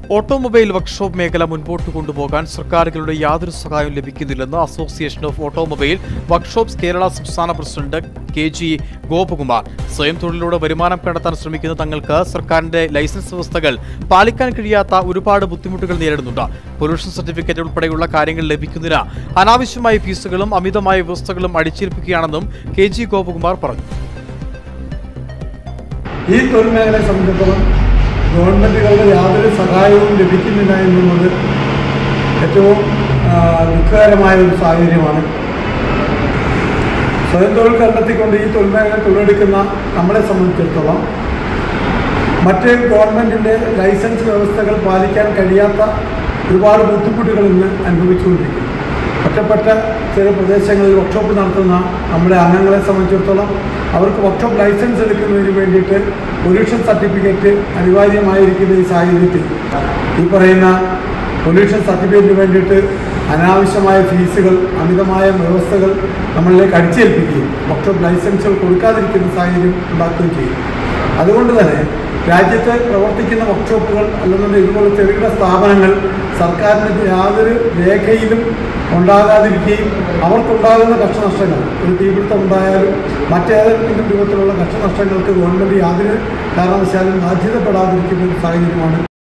Automobile workshop മേഖല മുൻപോട്ട് കൊണ്ടുപോകാൻ സർക്കാരുകളുടെ യാതൊരു സഹായവും ലഭിക്കുന്നില്ലെന്ന് association of automobile workshops Kerala സംസ്ഥാന പ്രസിഡന്റ് കെ.ജി. ഗോപകുമാർ. സ്വയം തൊഴിലിലൂടെ വരുമാനം കണ്ടെത്താൻ ശ്രമിക്കുന്ന തങ്ങൾക്ക് സർക്കാരിന്റെ ലൈസൻസ് വ്യവസ്ഥകൾ പാലിക്കാൻ കഴിയാത്ത ഒരുപാട് ബുദ്ധിമുട്ടുകൾ നേരിടുന്നുണ്ട്. പൊല്യൂഷൻ സർട്ടിഫിക്കറ്റ് ഉൾപ്പെടെയുള്ള കാര്യങ്ങൾ ലഭിക്കുന്നതിന് അനാവശ്യമായ ഫീസുകളും അമിതമായ വ്യവസ്ഥകളും അടിച്ചേൽപ്പിക്കുകയാണെന്നും കെ.ജി. ഗോപകുമാർ പറഞ്ഞു. ഈ തൊഴിൽ മേഖലയെ സംബന്ധിച്ചിടത്തോളം ഗവൺമെൻറ്റുകളുടെ യാതൊരു സഹായവും ലഭിക്കുന്നില്ല എന്നുള്ളത് ഏറ്റവും ദുഃഖകരമായ ഒരു സാഹചര്യമാണ്. സ്വയം തൊഴിൽ കണ്ടെത്തിക്കൊണ്ട് ഈ തൊഴിൽ മേഖല തൊഴിലെടുക്കുന്ന നമ്മളെ സംബന്ധിച്ചിടത്തോളം മറ്റ് ഗവൺമെൻറ്റിൻ്റെ ലൈസൻസ് വ്യവസ്ഥകൾ പാലിക്കാൻ കഴിയാത്ത ഒരുപാട് ബുദ്ധിമുട്ടുകൾ ഇന്ന് അനുഭവിച്ചുകൊണ്ടിരിക്കുന്നു. ഒറ്റപ്പെട്ട ചില പ്രദേശങ്ങളിൽ വർക്ക്ഷോപ്പ് നടത്തുന്ന നമ്മുടെ അംഗങ്ങളെ സംബന്ധിച്ചിടത്തോളം അവർക്ക് വർക്ക്ഷോപ്പ് ലൈസൻസ് എടുക്കുന്നതിന് വേണ്ടിയിട്ട് പൊല്യൂഷൻ സർട്ടിഫിക്കറ്റ് അനിവാര്യമായിരിക്കുന്ന ഈ സാഹചര്യത്തിൽ ഈ പറയുന്ന പൊല്യൂഷൻ സർട്ടിഫിക്കറ്റിന് വേണ്ടിയിട്ട് അനാവശ്യമായ ഫീസുകൾ, അമിതമായ വ്യവസ്ഥകൾ നമ്മളിലേക്ക് അടിച്ചേൽപ്പിക്കുകയും വർക്ക്ഷോപ്പ് ലൈസൻസുകൾ കൊടുക്കാതിരിക്കുന്ന സാഹചര്യം ഉണ്ടാക്കുകയും ചെയ്യും. അതുകൊണ്ട് തന്നെ രാജ്യത്ത് പ്രവർത്തിക്കുന്ന വർക്ക്ഷോപ്പുകൾ അല്ലെന്നുണ്ടെങ്കിൽ ഇതുപോലെ ചെറുകിട സ്ഥാപനങ്ങൾ സർക്കാരിന് യാതൊരു രേഖയിലും ഉണ്ടാകാതിരിക്കുകയും അവർക്കുണ്ടാകുന്ന കഷ്ടനഷ്ടങ്ങൾ, ഒരു തീപിടുത്തം ഉണ്ടായാലും മറ്റേതെങ്കിലും രൂപത്തിലുള്ള കഷ്ടനഷ്ടങ്ങൾക്ക് ഗവൺമെൻറ് യാതൊരു കാരണവശാലും ബാധ്യതപ്പെടാതിരിക്കുന്ന ഒരു സാഹചര്യമാണ്.